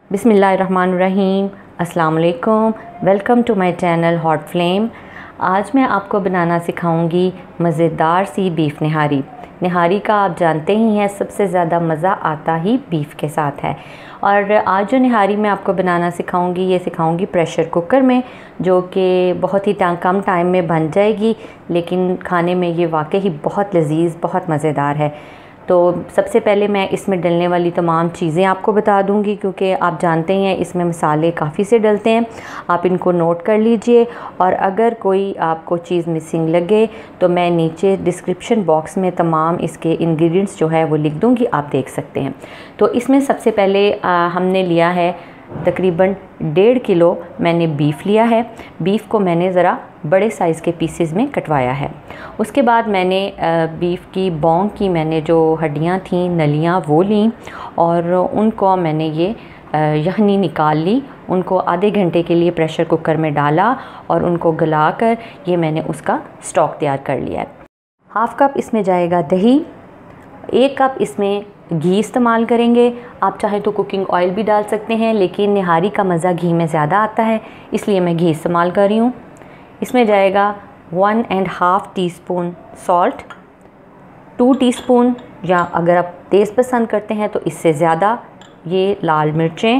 बिस्मिल्लाहिर्रहमानिर्रहीम। अस्सलाम वालेकुम। Welcome to my channel hot flame. आज मैं आपको बनाना सिखाऊंगी मज़ेदार सी बीफ निहारी। निहारी का आप जानते ही हैं सबसे ज़्यादा मज़ा आता ही बीफ के साथ है। और आज जो निहारी मैं आपको बनाना सिखाऊंगी ये सिखाऊंगी प्रेशर कुकर में, जो कि बहुत ही कम टाइम में बन जाएगी, लेकिन खाने में ये वाकई बहुत लजीज़ बहुत मज़ेदार है। तो सबसे पहले मैं इसमें डलने वाली तमाम चीज़ें आपको बता दूंगी, क्योंकि आप जानते हैं इसमें मसाले काफ़ी से डलते हैं। आप इनको नोट कर लीजिए, और अगर कोई आपको चीज़ मिसिंग लगे तो मैं नीचे डिस्क्रिप्शन बॉक्स में तमाम इसके इंग्रेडिएंट्स जो है वो लिख दूंगी, आप देख सकते हैं। तो इसमें सबसे पहले हमने लिया है तकरीबन 1.5 किलो मैंने बीफ लिया है। बीफ को मैंने ज़रा बड़े साइज़ के पीसेस में कटवाया है। उसके बाद मैंने बीफ की बोंग की मैंने जो हड्डियां थी, नलियां, वो लीं और उनको मैंने ये यखनी निकाल ली। उनको आधे घंटे के लिए प्रेशर कुकर में डाला और उनको गलाकर ये मैंने उसका स्टॉक तैयार कर लिया है। हाफ़ कप इसमें जाएगा दही, 1 कप इसमें घी इस्तेमाल करेंगे। आप चाहें तो कुकिंग ऑयल भी डाल सकते हैं, लेकिन निहारी का मज़ा घी में ज़्यादा आता है, इसलिए मैं घी इस्तेमाल कर रही हूँ। इसमें जाएगा 1.5 टीस्पून सॉल्ट, 2 टीस्पून, या अगर आप तेज़ पसंद करते हैं तो इससे ज़्यादा, ये लाल मिर्चें,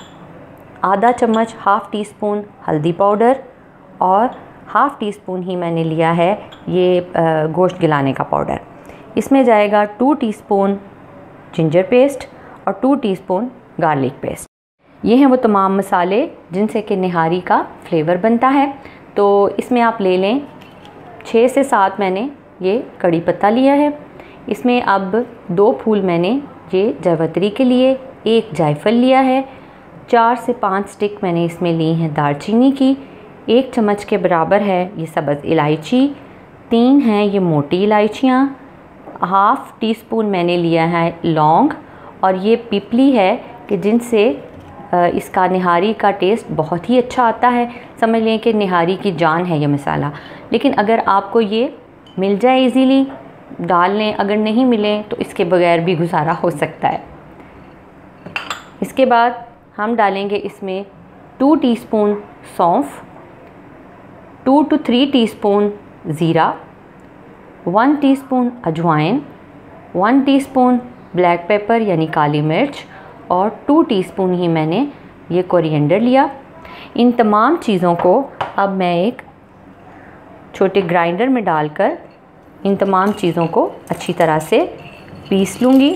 आधा चम्मच 1/2 टीस्पून हल्दी पाउडर, और 1/2 टीस्पून ही मैंने लिया है ये गोश्त गिलाने का पाउडर। इसमें जाएगा 2 टीस्पून जिंजर पेस्ट और 2 टीस्पून गार्लिक पेस्ट। ये हैं वो तमाम मसाले जिनसे कि निहारी का फ्लेवर बनता है। तो इसमें आप ले लें 6 से 7 मैंने ये कड़ी पत्ता लिया है। इसमें अब 2 फूल मैंने ये जावित्री के लिए, 1 जायफल लिया है, 4 से 5 स्टिक मैंने इसमें ली हैं दालचीनी की, 1 चम्मच के बराबर है ये सब्ज़ इलायची, 3 हैं ये मोटी इलायचियाँ, 1/2 टीस्पून मैंने लिया है लौंग, और ये पिपली है कि जिनसे इसका निहारी का टेस्ट बहुत ही अच्छा आता है। समझ लें कि निहारी की जान है ये मसाला। लेकिन अगर आपको ये मिल जाए इजीली डाल लें, अगर नहीं मिले तो इसके बगैर भी गुजारा हो सकता है। इसके बाद हम डालेंगे इसमें 2 टीस्पून सौंफ, 2 to 3 टीस्पून ज़ीरा, 1 टीस्पून अजवाइन, 1 टीस्पून ब्लैक पेपर यानी काली मिर्च, और 2 टीस्पून ही मैंने ये कोरिएंडर लिया। इन तमाम चीज़ों को अब मैं एक छोटे ग्राइंडर में डालकर इन तमाम चीज़ों को अच्छी तरह से पीस लूँगी,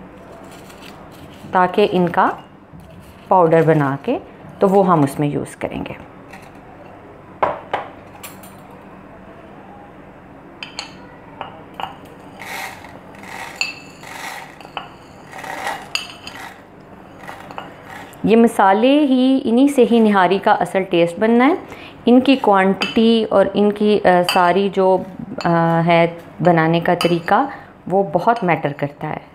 ताकि इनका पाउडर बना के तो वो हम उसमें यूज़ करेंगे। ये मसाले ही, इन्हीं से ही निहारी का असल टेस्ट बनना है। इनकी क्वांटिटी और इनकी सारी जो है बनाने का तरीका वो बहुत मैटर करता है।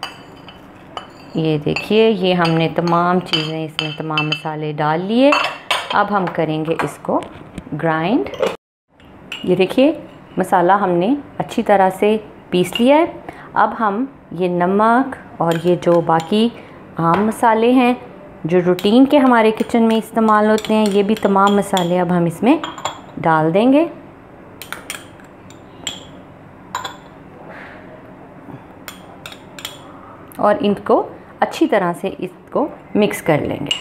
ये देखिए, ये हमने तमाम चीज़ें इसमें तमाम मसाले डाल लिए। अब हम करेंगे इसको ग्राइंड। ये देखिए मसाला हमने अच्छी तरह से पीस लिया है। अब हम ये नमक और ये जो बाकी आम मसाले हैं जो रूटीन के हमारे किचन में इस्तेमाल होते हैं, ये भी तमाम मसाले अब हम इसमें डाल देंगे। और इनको अच्छी तरह से इसको मिक्स कर लेंगे।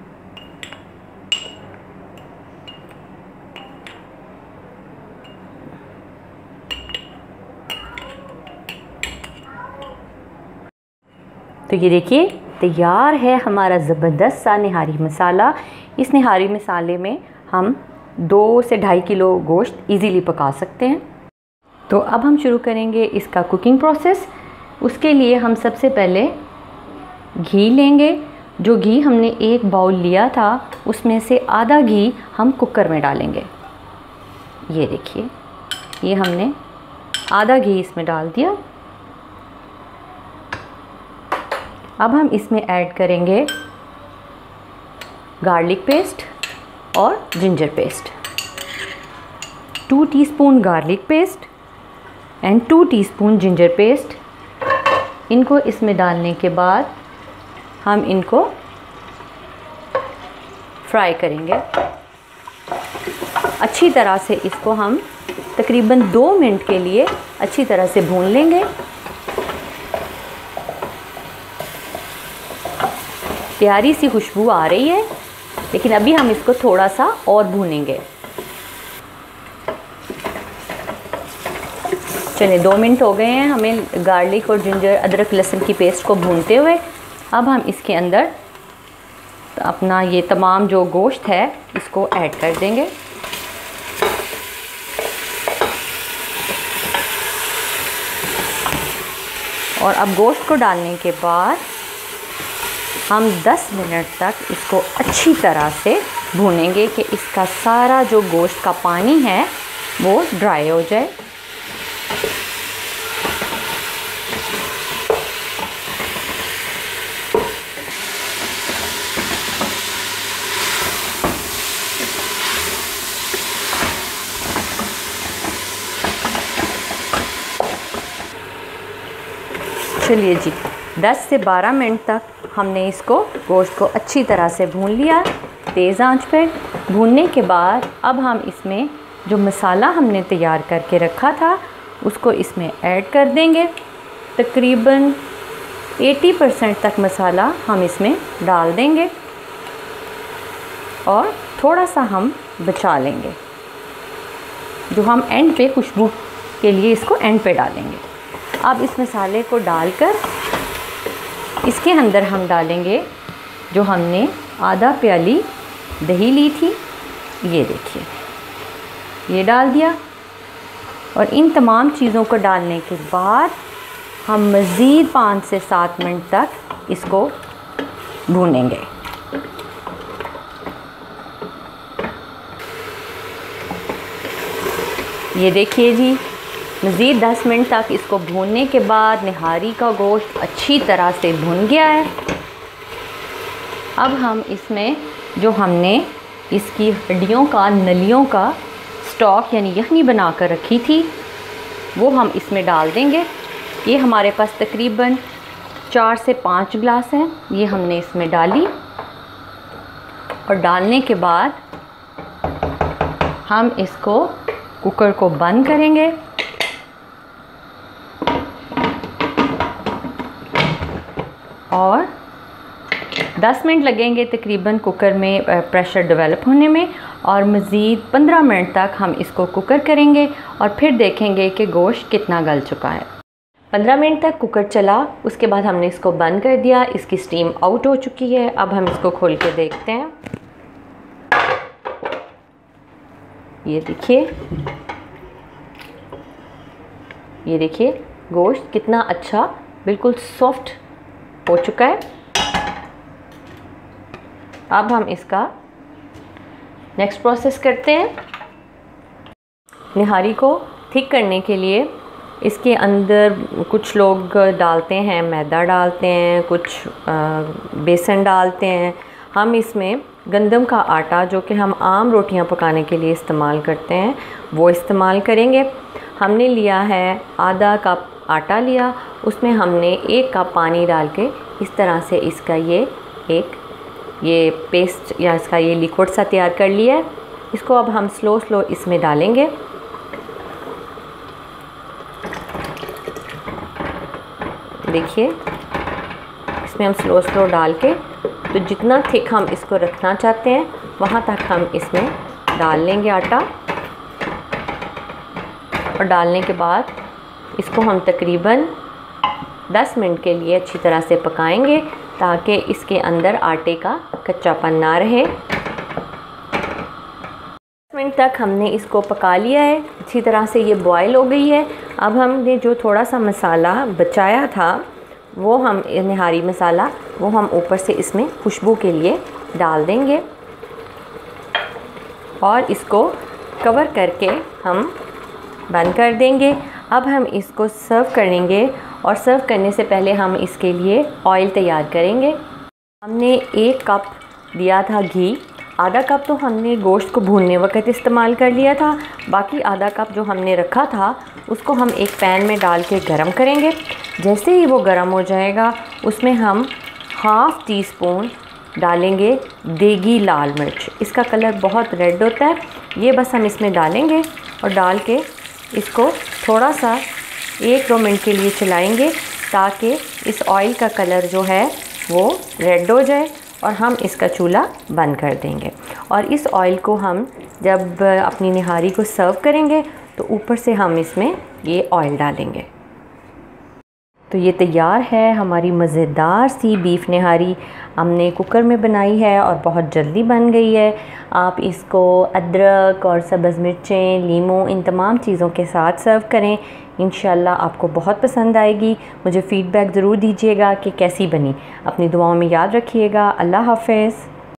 तो ये देखिए तैयार है हमारा ज़बरदस्त सा निहारी मसाला। इस निहारी मसाले में हम 2 से 2.5 किलो गोश्त इजीली पका सकते हैं। तो अब हम शुरू करेंगे इसका कुकिंग प्रोसेस। उसके लिए हम सबसे पहले घी लेंगे। जो घी हमने 1 बाउल लिया था उसमें से आधा घी हम कुकर में डालेंगे। ये देखिए, ये हमने आधा घी इसमें डाल दिया। अब हम इसमें ऐड करेंगे गार्लिक पेस्ट और ginger paste, 2 teaspoon garlic paste and 2 teaspoon ginger paste. इनको इसमें डालने के बाद हम इनको फ्राई करेंगे। अच्छी तरह से इसको हम तकरीबन 2 मिनट के लिए अच्छी तरह से भून लेंगे। प्यारी सी खुशबू आ रही है, लेकिन अभी हम इसको थोड़ा सा और भूनेंगे। चलिए 2 मिनट हो गए हैं हमें गार्लिक और जिंजर अदरक लहसुन की पेस्ट को भूनते हुए। अब हम इसके अंदर अपना ये तमाम जो गोश्त है इसको ऐड कर देंगे। और अब गोश्त को डालने के बाद हम 10 मिनट तक इसको अच्छी तरह से भूनेंगे कि इसका सारा जो गोश्त का पानी है वो ड्राई हो जाए। चलिए जी 10 से 12 मिनट तक हमने इसको गोश्त को अच्छी तरह से भून लिया तेज़ आंच पर। भूनने के बाद अब हम इसमें जो मसाला हमने तैयार करके रखा था उसको इसमें ऐड कर देंगे। तकरीबन 80% तक मसाला हम इसमें डाल देंगे और थोड़ा सा हम बचा लेंगे, जो हम एंड पे खुशबू के लिए इसको एंड पे डालेंगे। अब इस मसाले को डालकर इसके अंदर हम डालेंगे जो हमने आधा प्याली दही ली थी, ये देखिए ये डाल दिया। और इन तमाम चीज़ों को डालने के बाद हम मज़ीद 5 से 7 मिनट तक इसको भूनेंगे। ये देखिए जी मज़ीद 10 मिनट तक इसको भूनने के बाद निहारी का गोश्त अच्छी तरह से भुन गया है। अब हम इसमें जो हमने इसकी हड्डियों का नलियों का स्टॉक यानी यखनी बना कर रखी थी वो हम इसमें डाल देंगे। ये हमारे पास तकरीबन 4 से 5 गिलास हैं, ये हमने इसमें डाली। और डालने के बाद हम इसको कुकर को बंद करेंगे और 10 मिनट लगेंगे तकरीबन कुकर में प्रेशर डेवलप होने में। और मज़ीद 15 मिनट तक हम इसको कुकर करेंगे और फिर देखेंगे कि गोश्त कितना गल चुका है। 15 मिनट तक कुकर चला, उसके बाद हमने इसको बंद कर दिया। इसकी स्टीम आउट हो चुकी है। अब हम इसको खोल के देखते हैं। ये देखिए गोश्त कितना अच्छा बिल्कुल सॉफ्ट हो चुका है। अब हम इसका नेक्स्ट प्रोसेस करते हैं। निहारी को थिक करने के लिए इसके अंदर कुछ लोग डालते हैं मैदा डालते हैं, कुछ बेसन डालते हैं। हम इसमें गंदम का आटा जो कि हम आम रोटियां पकाने के लिए इस्तेमाल करते हैं वो इस्तेमाल करेंगे। हमने लिया है आधा कप आटा लिया, उसमें हमने 1 कप पानी डाल के इस तरह से इसका ये पेस्ट या इसका ये लिक्विड सा तैयार कर लिया है। इसको अब हम स्लो इसमें डालेंगे। देखिए इसमें हम स्लो डाल के तो जितना थिक हम इसको रखना चाहते हैं वहाँ तक हम इसमें डाल लेंगे आटा। और डालने के बाद इसको हम तकरीबन 10 मिनट के लिए अच्छी तरह से पकाएंगे ताकि इसके अंदर आटे का कच्चापन ना रहे। 10 मिनट तक हमने इसको पका लिया है, अच्छी तरह से ये बॉयल हो गई है। अब हमने जो थोड़ा सा मसाला बचाया था वो हम निहारी मसाला वो हम ऊपर से इसमें खुशबू के लिए डाल देंगे और इसको कवर करके हम बंद कर देंगे। अब हम इसको सर्व करेंगे और सर्व करने से पहले हम इसके लिए ऑयल तैयार करेंगे। हमने 1 कप दिया था घी, आधा कप तो हमने गोश्त को भूनने वक्त इस्तेमाल कर लिया था, बाकी आधा कप जो हमने रखा था उसको हम एक पैन में डाल के गरम करेंगे। जैसे ही वो गरम हो जाएगा उसमें हम 1/2 टीस्पून डालेंगे देगी लाल मिर्च। इसका कलर बहुत रेड होता है। ये बस हम इसमें डालेंगे और डाल के इसको थोड़ा सा 1-2 मिनट के लिए चलाएंगे ताकि इस ऑयल का कलर जो है वो रेड हो जाए और हम इसका चूल्हा बंद कर देंगे। और इस ऑयल को हम जब अपनी निहारी को सर्व करेंगे तो ऊपर से हम इसमें ये ऑयल डालेंगे। तो ये तैयार है हमारी मज़ेदार सी बीफ निहारी। हमने कुकर में बनाई है और बहुत जल्दी बन गई है। आप इसको अदरक और सब्ज़ मिर्चें, लीमू, इन तमाम चीज़ों के साथ सर्व करें। इंशाल्लाह आपको बहुत पसंद आएगी। मुझे फ़ीडबैक ज़रूर दीजिएगा कि कैसी बनी। अपनी दुआओं में याद रखिएगा। अल्लाह हाफ़िज़।